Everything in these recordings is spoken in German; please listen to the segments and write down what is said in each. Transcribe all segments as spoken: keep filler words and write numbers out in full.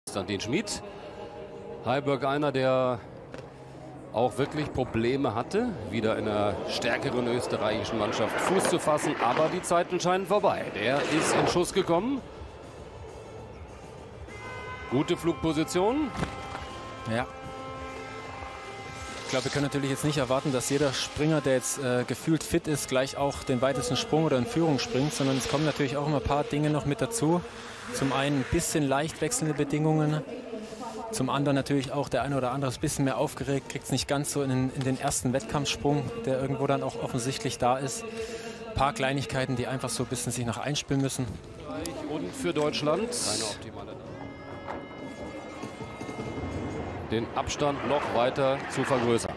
Konstantin Schmid. Heiberg einer, der auch wirklich Probleme hatte, wieder in einer stärkeren österreichischen Mannschaft Fuß zu fassen. Aber die Zeiten scheinen vorbei. Der ist in Schuss gekommen. Gute Flugposition. Ja. Ich glaube, wir können natürlich jetzt nicht erwarten, dass jeder Springer, der jetzt äh, gefühlt fit ist, gleich auch den weitesten Sprung oder in Führung springt, sondern es kommen natürlich auch immer ein paar Dinge noch mit dazu. Zum einen ein bisschen leicht wechselnde Bedingungen, zum anderen natürlich auch der eine oder andere ist ein bisschen mehr aufgeregt, kriegt es nicht ganz so in den, in den ersten Wettkampfsprung, der irgendwo dann auch offensichtlich da ist. Ein paar Kleinigkeiten, die einfach so ein bisschen sich noch einspielen müssen. Und für Deutschland eine optimale. Den Abstand noch weiter zu vergrößern.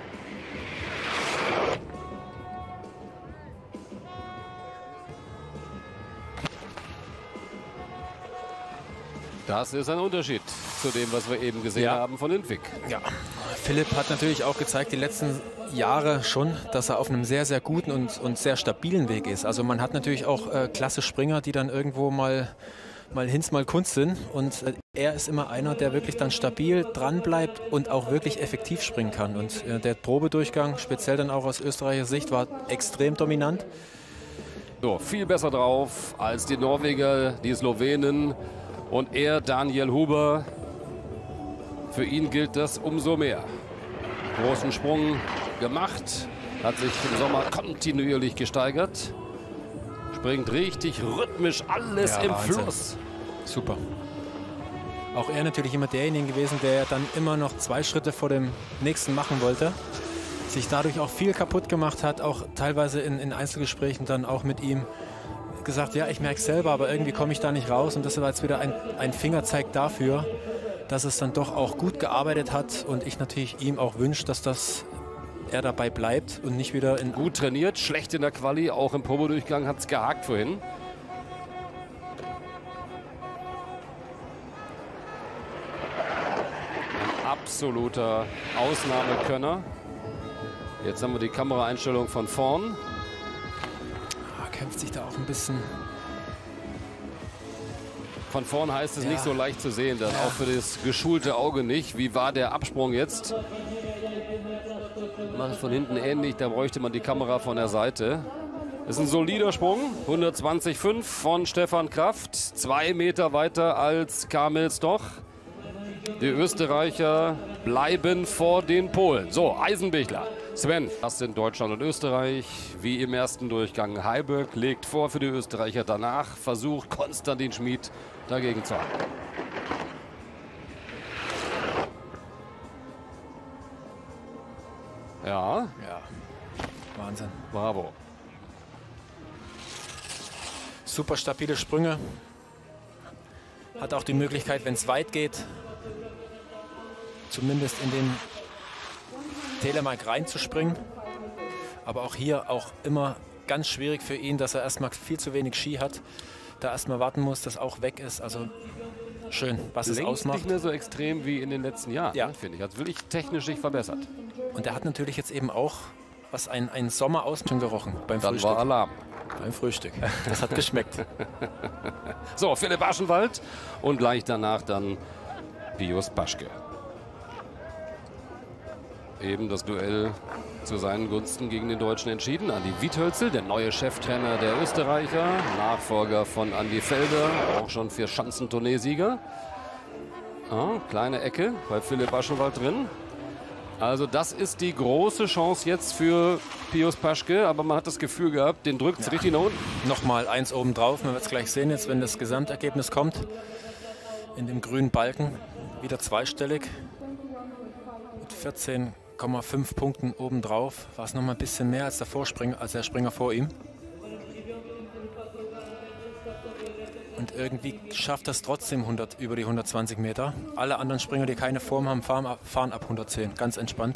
Das ist ein Unterschied zu dem, was wir eben gesehen ja. haben von Lindvik. Ja. Philipp hat natürlich auch gezeigt, die letzten Jahre schon, dass er auf einem sehr, sehr guten und, und sehr stabilen Weg ist. Also man hat natürlich auch äh, klasse Springer, die dann irgendwo mal, mal Hinz, mal Kunst sind. Und äh, er ist immer einer, der wirklich dann stabil dran bleibt und auch wirklich effektiv springen kann. Und äh, der Probedurchgang, speziell dann auch aus österreichischer Sicht, war extrem dominant. So, viel besser drauf als die Norweger, die Slowenen. Und er, Daniel Huber, für ihn gilt das umso mehr. Großen Sprung gemacht, hat sich im Sommer kontinuierlich gesteigert. Springt richtig rhythmisch, alles ja, im Wahnsinn. Fluss. Super. Auch er natürlich immer derjenige gewesen, der dann immer noch zwei Schritte vor dem nächsten machen wollte. Sich dadurch auch viel kaputt gemacht hat, auch teilweise in, in Einzelgesprächen dann auch mit ihm gesagt, ja, ich merke es selber, aber irgendwie komme ich da nicht raus. Und das war jetzt wieder ein, ein Fingerzeig dafür, dass es dann doch auch gut gearbeitet hat und ich natürlich ihm auch wünsche, dass das er dabei bleibt und nicht wieder in... Gut trainiert, schlecht in der Quali, auch im Probedurchgang hat es gehakt vorhin. Ein absoluter Ausnahmekönner. Jetzt haben wir die Kameraeinstellung von vorn. Kämpft sich da auch ein bisschen. Von vorn heißt es ja. nicht so leicht zu sehen, dann ja. auch für das geschulte Auge nicht. Wie war der Absprung jetzt? Macht von hinten ähnlich, da bräuchte man die Kamera von der Seite. Das ist ein solider Sprung, hundertzwanzig Komma fünf von Stefan Kraft, zwei Meter weiter als Kamil Stoch. Die Österreicher bleiben vor den Polen. So, Eisenbichler. Sven, das sind Deutschland und Österreich. Wie im ersten Durchgang. Heiberg legt vor für die Österreicher. Danach versucht Konstantin Schmid dagegen zu halten. Ja. Ja. Wahnsinn. Bravo. Super stabile Sprünge. Hat auch die Möglichkeit, wenn es weit geht, zumindest in den Telemark reinzuspringen. Aber auch hier auch immer ganz schwierig für ihn, dass er erstmal viel zu wenig Ski hat. Da erstmal warten muss, dass auch weg ist. Also schön, was es ausmacht. Nicht mehr so extrem wie in den letzten Jahren, ja. ne, finde ich. Hat wirklich technisch sich verbessert. Und er hat natürlich jetzt eben auch was ein, ein Sommer aus schon gerochen beim Dann Frühstück. war Alarm. Beim Frühstück. Das hat geschmeckt. So, Philipp Aschenwald und gleich danach dann Pius Paschke. Eben das Duell zu seinen Gunsten gegen den Deutschen entschieden. Andi Wiethölzel, der neue Cheftrainer der Österreicher, Nachfolger von Andi Felder, auch schon für Schanzentournee-Sieger. Ah, kleine Ecke bei Philipp Aschenwald drin. Also das ist die große Chance jetzt für Pius Paschke, aber man hat das Gefühl gehabt, den drückt es ja. richtig nach unten. Nochmal eins oben drauf, man wird es gleich sehen jetzt, wenn das Gesamtergebnis kommt. In dem grünen Balken, wieder zweistellig. Mit vierzehn Komma fünf Punkten obendrauf war es noch mal ein bisschen mehr als der Vorspringer, als der Springer vor ihm. Und irgendwie schafft das trotzdem hundert, über die hundertzwanzig Meter. Alle anderen Springer, die keine Form haben, fahren ab, fahren ab hundertzehn. Ganz entspannt.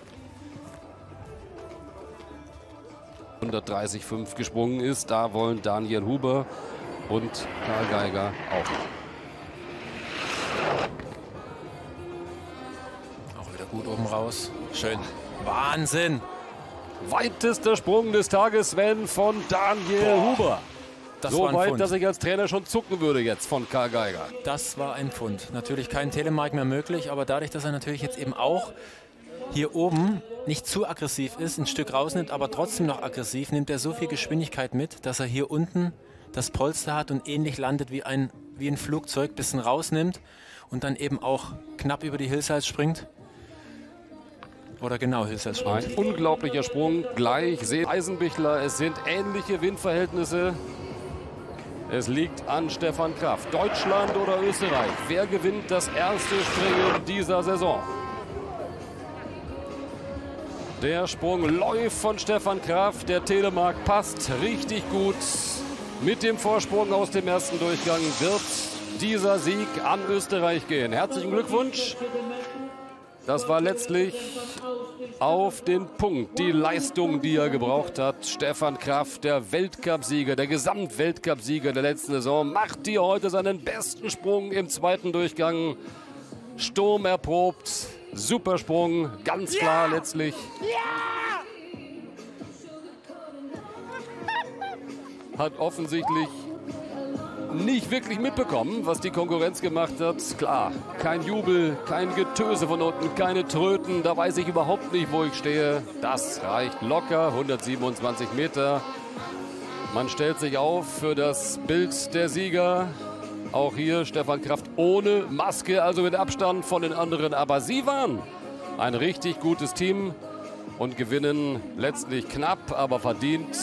hundertdreißig Komma fünf gesprungen ist, da wollen Daniel Huber und Karl Geiger auch. Gut oben raus. Schön. Wahnsinn. Weitester Sprung des Tages, Sven, von Daniel Boah. Huber. Das so war ein weit, Pfund. dass ich als Trainer schon zucken würde jetzt von Karl Geiger. Das war ein Pfund. Natürlich kein Telemark mehr möglich, aber dadurch, dass er natürlich jetzt eben auch hier oben nicht zu aggressiv ist, ein Stück rausnimmt, aber trotzdem noch aggressiv, nimmt er so viel Geschwindigkeit mit, dass er hier unten das Polster hat und ähnlich landet wie ein, wie ein Flugzeug, bisschen rausnimmt und dann eben auch knapp über die Hillsides springt. Oder genau, Hillsides springt. Ein unglaublicher Sprung, gleich sehen Eisenbichler, es sind ähnliche Windverhältnisse. Es liegt an Stefan Kraft. Deutschland oder Österreich, wer gewinnt das erste Springen dieser Saison? Der Sprung läuft von Stefan Kraft, der Telemark passt richtig gut. Mit dem Vorsprung aus dem ersten Durchgang wird dieser Sieg an Österreich gehen. Herzlichen Glückwunsch. Das war letztlich auf den Punkt die Leistung, die er gebraucht hat. Stefan Kraft, der Weltcupsieger, der Gesamtweltcupsieger der letzten Saison, macht hier heute seinen besten Sprung im zweiten Durchgang. Sturm erprobt, Supersprung, ganz klar letztlich. Hat offensichtlich nicht wirklich mitbekommen, was die Konkurrenz gemacht hat. Klar, kein Jubel, kein Getöse von unten, keine Tröten. Da weiß ich überhaupt nicht, wo ich stehe. Das reicht locker, hundertsiebenundzwanzig Meter. Man stellt sich auf für das Bild der Sieger. Auch hier Stefan Kraft ohne Maske, also mit Abstand von den anderen. Aber sie waren ein richtig gutes Team und gewinnen letztlich knapp, aber verdient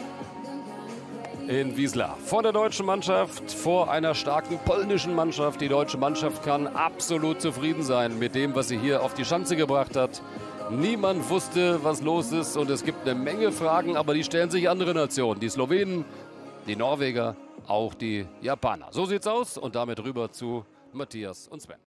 in Wiesla. Vor der deutschen Mannschaft, vor einer starken polnischen Mannschaft. Die deutsche Mannschaft kann absolut zufrieden sein mit dem, was sie hier auf die Schanze gebracht hat. Niemand wusste, was los ist und es gibt eine Menge Fragen, aber die stellen sich andere Nationen. Die Slowenen, die Norweger, auch die Japaner. So sieht's aus und damit rüber zu Matthias und Sven.